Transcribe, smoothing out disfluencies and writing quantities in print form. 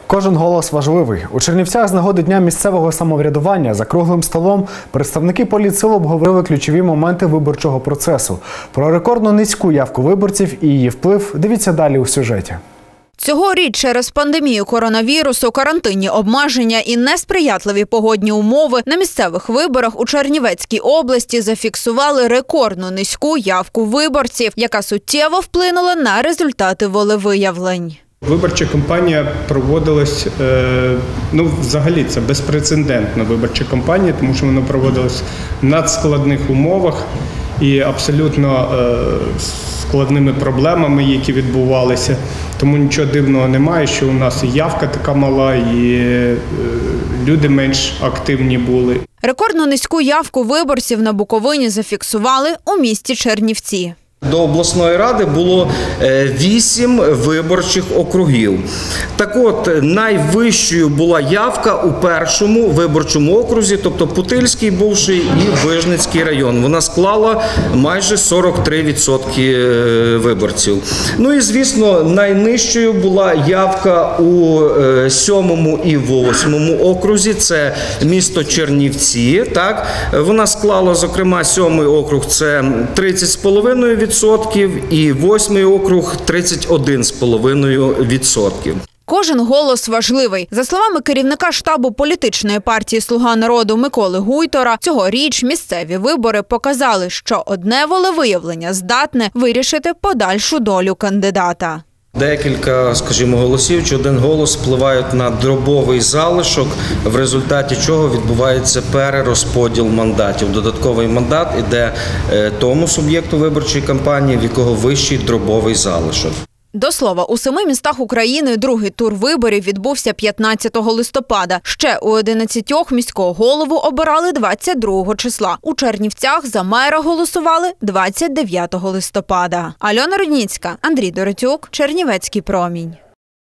Кожен голос важливий. У Чернівцях з нагоди Дня місцевого самоврядування за круглим столом представники політсил обговорили ключові моменти виборчого процесу. Про рекордно низьку явку виборців і її вплив дивіться далі у сюжеті. Цьогоріч через пандемію коронавірусу, карантинні обмеження і несприятливі погодні умови на місцевих виборах у Чернівецькій області зафіксували рекордно низьку явку виборців, яка суттєво вплинула на результати волевиявлень. Виборча кампанія проводилась, взагалі це безпрецедентна виборча кампанія, тому що вона проводилась в надскладних умовах і абсолютно складними проблемами, які відбувалися. Тому нічого дивного немає, що у нас і явка така мала, і люди менш активні були. Рекордно низьку явку виборців на Буковині зафіксували у місті Чернівці. До обласної ради було 8 виборчих округів. Так от, найвищою була явка у першому виборчому окрузі, тобто Путильський бувший і Вижницький район. Вона склала майже 43% виборців. Ну і, звісно, найнижчою була явка у 7 і 8 окрузі, це місто Чернівці. Так? Вона склала, зокрема, 7 округ – це 30,5%. І 8 округ – 31,5%. Кожен голос важливий. За словами керівника штабу політичної партії «Слуга народу» Миколи Гуйтора, цьогоріч місцеві вибори показали, що одне волевиявлення здатне вирішити подальшу долю кандидата. Декілька, скажімо, голосів чи один голос впливають на дробовий залишок, в результаті чого відбувається перерозподіл мандатів. Додатковий мандат іде тому суб'єкту виборчої кампанії, в якого вищий дробовий залишок. До слова, у 7 містах України другий тур виборів відбувся 15 листопада. Ще у 11 міського голову обирали 22 числа. У Чернівцях за мера голосували 29 листопада. Альона Рудніцька, Андрій Доротюк, Чернівецький промінь.